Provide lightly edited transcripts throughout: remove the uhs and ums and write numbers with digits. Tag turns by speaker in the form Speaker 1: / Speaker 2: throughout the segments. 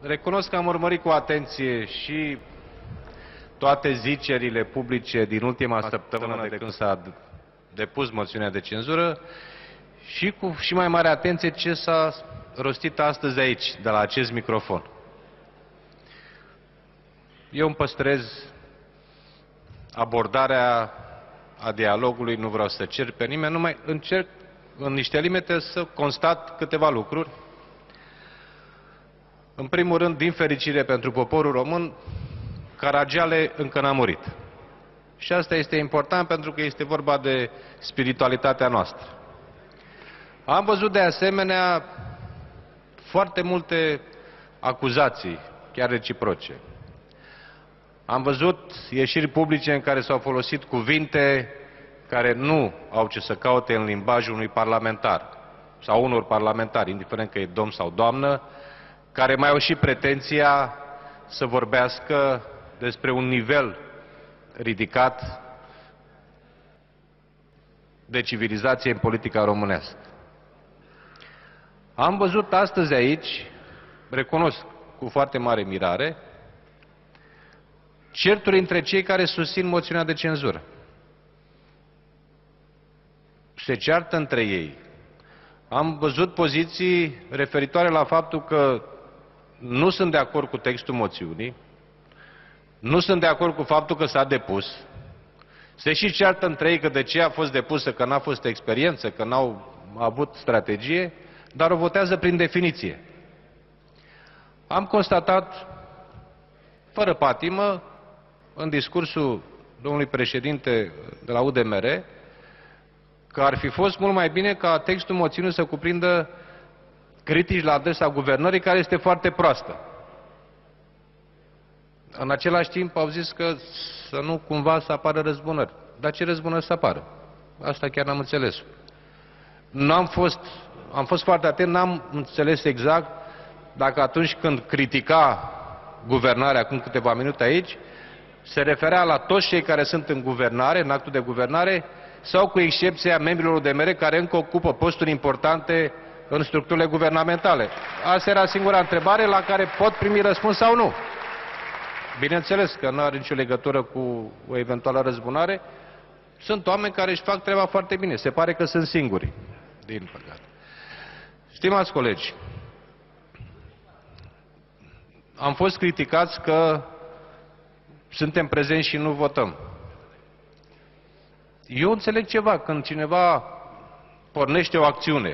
Speaker 1: Recunosc că am urmărit cu atenție și toate zicerile publice din ultima săptămână de când s-a depus moțiunea de cenzură și cu și mai mare atenție ce s-a rostit astăzi aici, de la acest microfon. Eu îmi păstrez abordarea a dialogului, nu vreau să cer pe nimeni, numai încerc în niște limite să constat câteva lucruri. În primul rând, din fericire pentru poporul român, Caragiale încă n-a murit. Și asta este important pentru că este vorba de spiritualitatea noastră. Am văzut de asemenea foarte multe acuzații, chiar reciproce. Am văzut ieșiri publice în care s-au folosit cuvinte care nu au ce să caute în limbajul unui parlamentar sau unor parlamentari, indiferent că e domn sau doamnă, care mai au și pretenția să vorbească despre un nivel ridicat de civilizație în politica românească. Am văzut astăzi aici, recunosc cu foarte mare mirare, certuri între cei care susțin moțiunea de cenzură. Se ceartă între ei. Am văzut poziții referitoare la faptul că nu sunt de acord cu textul moțiunii, nu sunt de acord cu faptul că s-a depus, se și ceartă între ei că de ce a fost depusă, că n-a fost experiență, că n-au avut strategie, dar o votează prin definiție. Am constatat, fără patimă, în discursul domnului președinte de la UDMR, că ar fi fost mult mai bine ca textul moțiunii să cuprindă critici la adresa guvernării, care este foarte proastă. În același timp au zis că să nu cumva să apară răzbunări. Dar ce răzbunări să apară? Asta chiar n-am înțeles. Am fost foarte atent, n-am înțeles exact dacă atunci când critica guvernarea acum câteva minute aici, se referea la toți cei care sunt în guvernare, în actul de guvernare, sau cu excepția membrilor UDMR care încă ocupă posturi importante în structurile guvernamentale. Asta era singura întrebare la care pot primi răspuns sau nu. Bineînțeles că nu are nicio legătură cu o eventuală răzbunare. Sunt oameni care își fac treaba foarte bine. Se pare că sunt singuri, din păcate. Stimați colegi, am fost criticați că suntem prezenți și nu votăm. Eu înțeleg ceva, când cineva pornește o acțiune,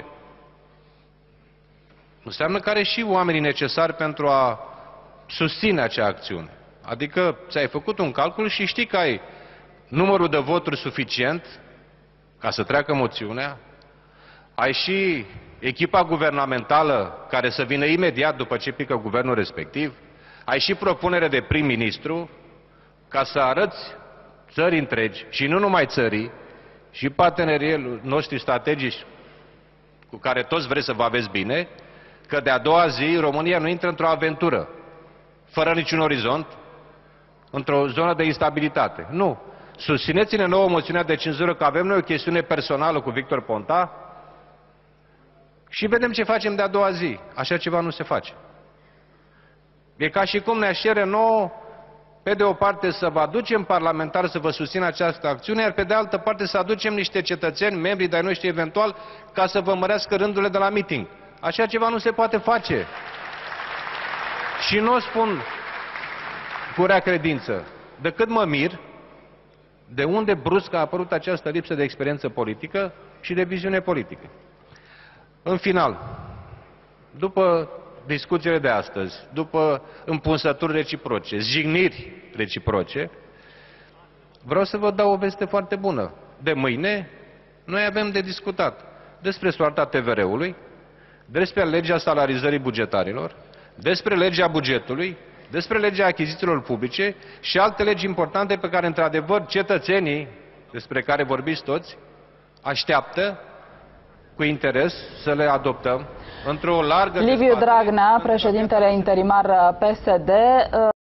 Speaker 1: înseamnă că are și oamenii necesari pentru a susține acea acțiune. Adică ți-ai făcut un calcul și știi că ai numărul de voturi suficient ca să treacă moțiunea, ai și echipa guvernamentală care să vină imediat după ce pică guvernul respectiv, ai și propunere de prim-ministru ca să arăți țării întregi și nu numai țării, și partenerii noștri strategici cu care toți vreți să vă aveți bine, că de-a doua zi România nu intră într-o aventură, fără niciun orizont, într-o zonă de instabilitate. Nu. Susțineți-ne nouă moțiunea de cenzură, că avem noi o chestiune personală cu Victor Ponta și vedem ce facem de-a doua zi. Așa ceva nu se face. E ca și cum ne-aș cere nouă, pe de o parte, să vă aducem parlamentari să vă susțină această acțiune, iar pe de altă parte să aducem niște cetățeni, membri de-ai noștri eventual, ca să vă mărească rândurile de la meeting. Așa ceva nu se poate face. Și nu o spun cu rea credință, decât mă mir de unde brusc a apărut această lipsă de experiență politică și de viziune politică. În final, după discuțiile de astăzi, după împunsături reciproce, jigniri reciproce, vreau să vă dau o veste foarte bună. De mâine, noi avem de discutat despre soarta TVR-ului, despre legea salarizării bugetarilor, despre legea bugetului, despre legea achizițiilor publice și alte legi importante pe care, într-adevăr, cetățenii, despre care vorbiți toți, așteaptă cu interes să le adoptăm într-o largă
Speaker 2: Liviu Dragnea, președintele interimar PSD,